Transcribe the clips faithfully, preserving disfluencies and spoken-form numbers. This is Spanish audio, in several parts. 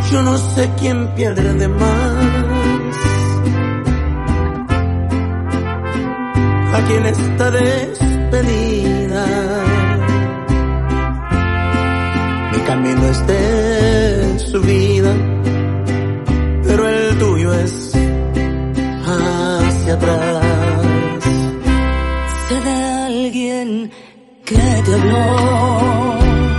Yo no sé quién pierde más, a quién está despedida. Mi camino es de subida, pero el tuyo es hacia atrás. Sé de alguien que te habló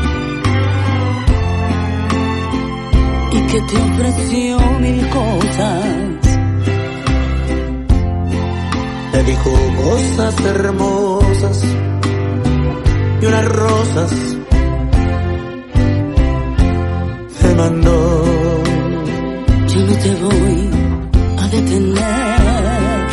y que te ofreció mil cosas. Te dijo cosas hermosas y unas rosas te mandó. Yo no te voy a detener.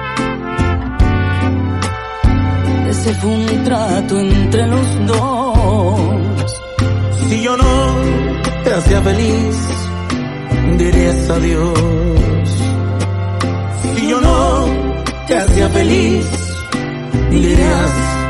Ese fue un trato entre los dos. Si yo no te hacía feliz, dirías adiós. Si yo no te hacía feliz, dirías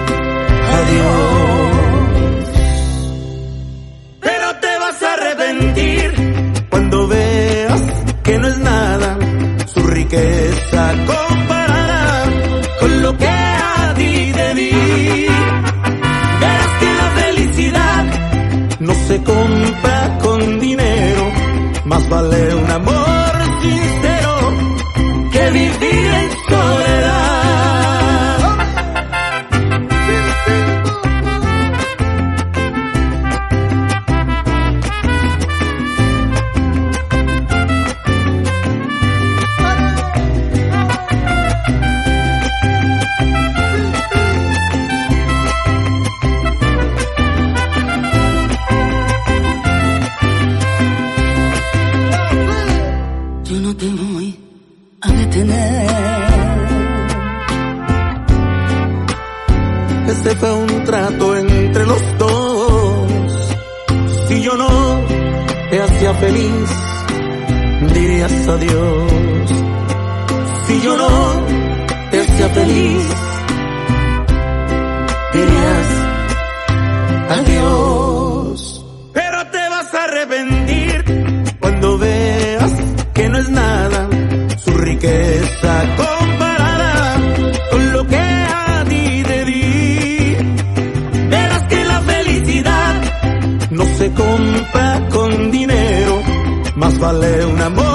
adiós. Pero te vas a arrepentir cuando veas que no es nada su riqueza comparada con lo que a ti te di. Verás que la felicidad no se compra con dinero, más vale un amor sincero que vivir en soledad. Yo no te voy a detener. Ese fue un trato entre los dos. Si yo no te hacía feliz, dirías adiós. Si yo no te hacía feliz, dirías adiós. Pero te vas a arrepentir cuando veas que no es nada su riqueza comparada con lo que a ti te di. Verás que la felicidad no se compra con dinero, más vale un amor